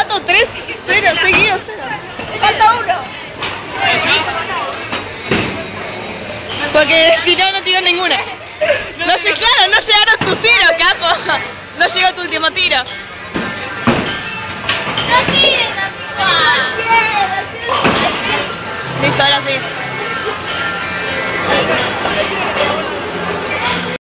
Pato 3-0, seguido 0. Falta uno. Porque si no, no tiró ninguna. No, claro, no llegaron tus tiros, capo. No llegó tu último tiro. No tires, Listo, ahora sí.